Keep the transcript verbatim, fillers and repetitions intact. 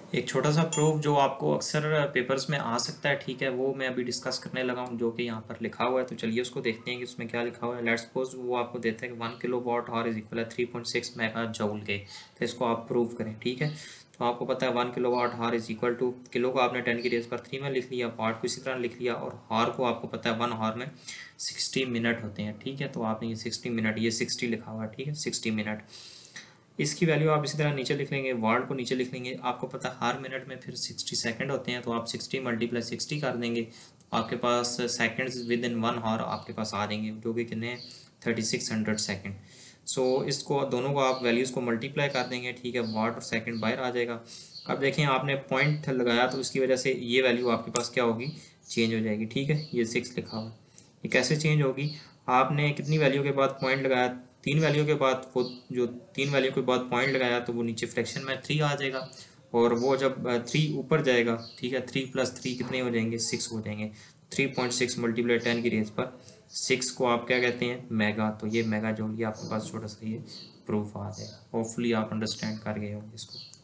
एक छोटा सा प्रूफ जो आपको अक्सर पेपर्स में आ सकता है, ठीक है, वो मैं अभी डिस्कस करने लगा हूँ, जो कि यहाँ पर लिखा हुआ है। तो चलिए उसको देखते हैं कि उसमें क्या लिखा हुआ है। लेट्स सपोज वो आपको देता है कि one kilo watt hour is equal है three point six mega joule के। तो इसको आप प्रूव करें, ठीक है। तो आपको पता है वन किलो वाट हार इज इक्वल टू, किलो को आपने टेन की रेस पर थ्री में लिख लिया, वाट को इसी तरह लिख लिया, और हार को आपको पता है वन हार में सिक्सटी मिनट होते हैं, ठीक है। तो आपने ये सिक्सटी मिनट, ये सिक्सटी लिखा हुआ है, ठीक है, सिक्सटी मिनट। इसकी वैल्यू आप इसी तरह नीचे लिख लेंगे, वाट को नीचे लिख लेंगे। आपको पता है हर मिनट में फिर सिक्सटी सेकंड होते हैं, तो आप सिक्सटी मल्टीप्लाई सिक्सटी कर देंगे, आपके पास seconds within one hour आपके पास आ जाएंगे, जो कि कितने हैं, thirty six hundred second. So इसको दोनों को आप वैल्यूज़ को मल्टीप्लाई कर देंगे, ठीक है, वाट और सेकंड बाहर आ जाएगा। अब देखें आपने पॉइंट लगाया तो इसकी वजह से ये वैल्यू आपके पास क्या होगी, चेंज हो जाएगी, ठीक है। ये सिक्स लिखा हुआ है, ये कैसे चेंज होगी, आपने कितनी वैल्यू के बाद पॉइंट लगाया, तीन वैल्यू के बाद, वो जो तीन वैल्यू के बाद पॉइंट लगाया तो वो नीचे फ्रैक्शन में थ्री आ जाएगा, और वो जब थ्री ऊपर जाएगा, ठीक है, थ्री प्लस थ्री कितने हो जाएंगे, सिक्स हो जाएंगे। Three point six multiply ten की रेज पर सिक्स को आप क्या कहते हैं, मेगा। तो ये मेगा जो ये आपके पास छोटा सा ये प्रूफ आ जाएगा। होपफुली आप अंडरस्टैंड कर गए होंगे इसको।